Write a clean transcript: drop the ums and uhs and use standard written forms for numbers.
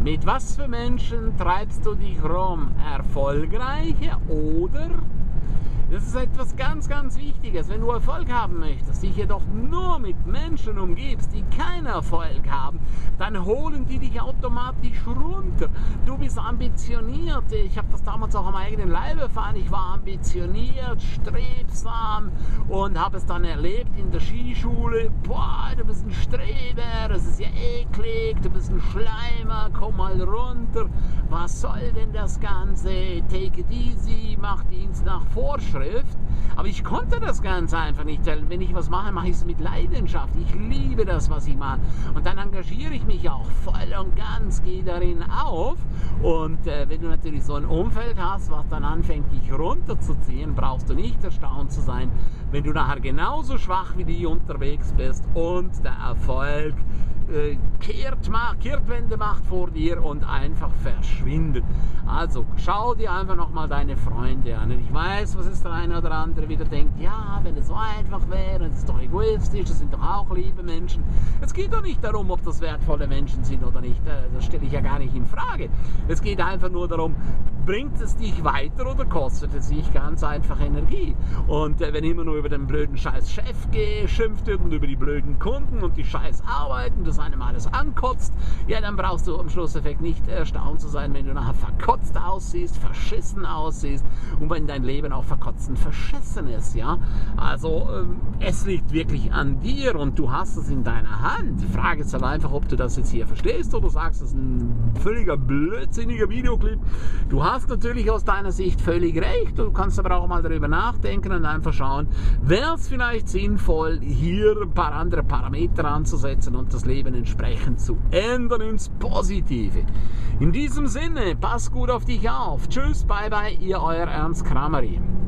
Mit was für Menschen treibst du dich rum? Erfolgreiche oder? Das ist etwas ganz, ganz Wichtiges. Wenn du Erfolg haben möchtest, dich jedoch nur mit Menschen umgibst, die keinen Erfolg haben, dann holen die dich automatisch runter. Du bist ambitioniert. Ich habe das damals auch am eigenen Leib erfahren. Ich war ambitioniert, strebsam und habe es dann erlebt in der Skischule. Boah, du bist ein Streber, das ist ja eklig, du bist ein Schleimer, komm mal runter. Was soll denn das Ganze? Take it easy, mach Dienst nach Vorschrift. Aber ich konnte das ganz einfach nicht, weil wenn ich was mache, mache ich es mit Leidenschaft. Ich liebe das, was ich mache. Und dann engagiere ich mich auch voll und ganz, gehe darin auf. Und wenn du natürlich so ein Umfeld hast, was dann anfängt, dich runterzuziehen, brauchst du nicht erstaunt zu sein, wenn du nachher genauso schwach wie die unterwegs bist und der Erfolg Kehrtwende macht vor dir und einfach verschwindet. Also schau dir einfach nochmal deine Freunde an. Und ich weiß, was ist der eine oder andere wieder denkt, ja, wenn es so einfach wäre, das ist doch egoistisch, das sind doch auch liebe Menschen. Es geht doch nicht darum, ob das wertvolle Menschen sind oder nicht, das stelle ich ja gar nicht in Frage. Es geht einfach nur darum, bringt es dich weiter oder kostet es dich ganz einfach Energie? Und wenn immer nur über den blöden scheiß Chef geschimpft wird und über die blöden Kunden und die scheiß Arbeiten, das einem alles ankotzt, ja, dann brauchst du am Schlusseffekt nicht erstaunt zu sein, wenn du nachher verkotzt aussiehst, verschissen aussiehst und wenn dein Leben auch verkotzt und verschissen ist, ja. Also es liegt wirklich an dir und du hast es in deiner Hand. Die Frage ist halt einfach, ob du das jetzt hier verstehst oder sagst, das ist ein völliger blödsinniger Videoclip. Du hast natürlich aus deiner Sicht völlig recht, du kannst aber auch mal darüber nachdenken und einfach schauen, wäre es vielleicht sinnvoll, hier ein paar andere Parameter anzusetzen und das Leben entsprechend zu ändern ins Positive. In diesem Sinne, pass gut auf dich auf. Tschüss, bye bye, ihr euer Ernst Krameri.